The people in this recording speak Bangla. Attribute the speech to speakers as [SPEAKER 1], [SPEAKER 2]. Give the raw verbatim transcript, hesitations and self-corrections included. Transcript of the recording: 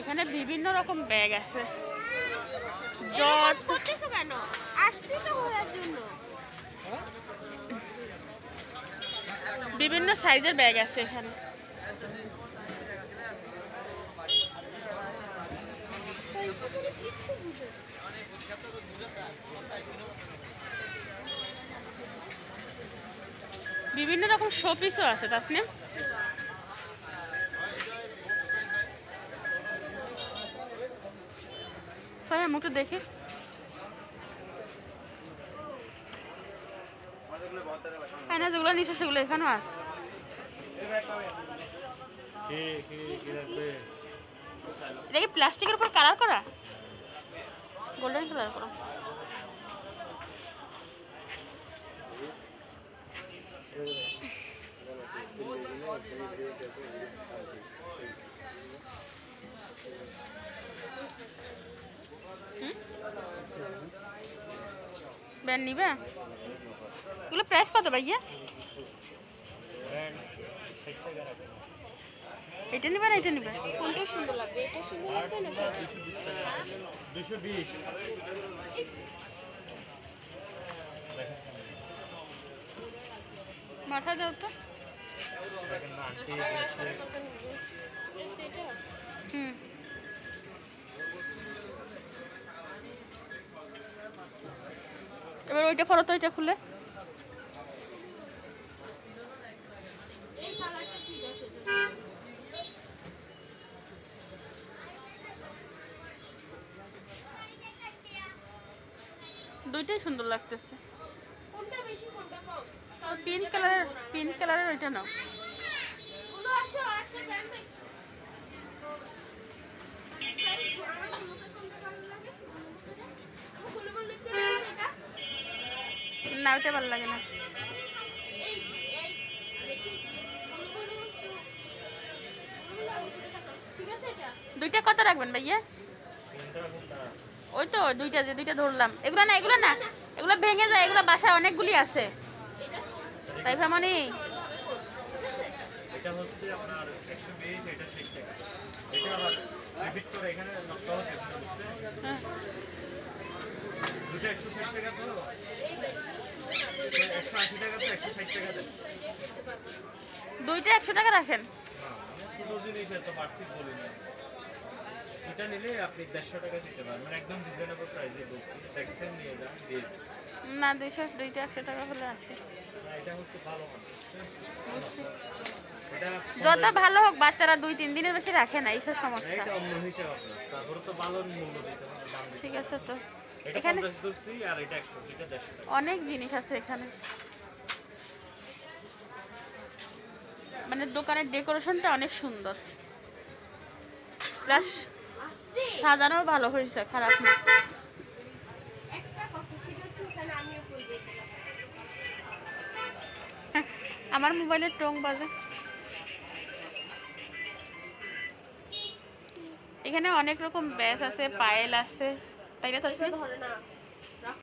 [SPEAKER 1] এখানে বিভিন্ন রকম ব্যাগ আছে। জট
[SPEAKER 2] করতেছো কেন? আসছি তো ঘোরার জন্য।
[SPEAKER 1] বিভিন্ন সাইজের ব্যাগ আছে এখানে। বিভিন্ন রকম শোপিসও আছে তাসনিম। সবাই মুখটা দেখি। হ্যাঁ না, যেগুলো নিচে সেগুলো এখানেও আছে। এটা কি প্লাস্টিকের উপর কালার করা? গোল্ডেন কালার করা। ব্যান্ড নিবে? এগুলো প্রাইস কত ভাইয়া? এটা নিবে না এটা নিবে?
[SPEAKER 2] কোনটা সুন্দর লাগবে? এটা সুন্দর লাগবে না
[SPEAKER 3] দুশো বিশ।
[SPEAKER 1] মাথা দাও তো। হুম, এবার ওইটা করো তো, ওইটা খুলে। দুইটাই সুন্দর লাগতেছে।
[SPEAKER 2] কোনটা বেশি কোনটা কম?
[SPEAKER 1] পিঙ্ক কালারের, পিঙ্ক কালারের ওইটা নাও।
[SPEAKER 2] গুলো আসো একটা ব্যান্ড দেখো। আমার গুলোতে কোনটা ভালো লাগে? আমার গুলো গুলো দেখতে পাচ্ছ এটা?
[SPEAKER 1] না, ওইটা ভালো লাগে না।
[SPEAKER 2] এই এই দেখি গুলো গুলো একটু গুলো উঠে থাকো। ঠিক আছে এটা?
[SPEAKER 1] দুইটা কত রাখবেন ভাইয়া? ওই তো দুইটা, যে দুইটা ধরলাম। এগুলো না, এগুলো না, এগুলো ভেঙে যায়। এগুলো বাসায় অনেকগুলি আছে। তাই ভামনি
[SPEAKER 3] এটা হচ্ছে আপনার একশো বিশ, এটা ষাট টাকা। এটা আবার রিপিট করে এখানে নষ্ট হচ্ছে বুঝছে? দুটো একশো ষাট টাকা তো, একশো আশি টাকা তো একশো ষাট টাকা দেন।
[SPEAKER 1] দুইটা একশো টাকা রাখেন।
[SPEAKER 3] ছোটো জিনিস এত বাড়তি বলি না। এটা নিলে আপনি দেড়শো টাকা দিতে পারেন, মানে একদম রিজনেবল প্রাইসে বলছি। ট্যাক্সের নিয়ে যান দিয়ে
[SPEAKER 1] না, দুইশো দুইটা একশো টাকা হলে আছে।
[SPEAKER 3] এটা হচ্ছে ভালো মানে
[SPEAKER 1] বুঝছি।
[SPEAKER 3] এটা
[SPEAKER 1] যত ভালো হোক, বাচ্চারা দুই তিন দিনের বেশি রাখে না, এইসব সমস্যা।
[SPEAKER 3] এটা অন্য হিসাব আপনার, তারপরে তো ভালো মূল্য দিতে হবে, দাম দিতে
[SPEAKER 1] ঠিক আছে তো।
[SPEAKER 3] হবে। এটা
[SPEAKER 1] এখানে
[SPEAKER 3] পঞ্চাশ ধরছি আর এটা একশো, এটা দেড়শো টাকা।
[SPEAKER 1] অনেক জিনিস আছে এখানে। মানে দোকানের ডেকোরেশনটা অনেক সুন্দর, প্লাস সাজানো ভালো হয়েছে, খারাপ না।
[SPEAKER 2] একটা কথা সেটা হচ্ছে ওখানে আমিও কই দেখলাম।
[SPEAKER 1] আমার মোবাইলের টং বাজে। এখানে অনেক রকম ব্যাস আছে, পায়েল আছে, তাই না তাসমিন?
[SPEAKER 2] ধরে না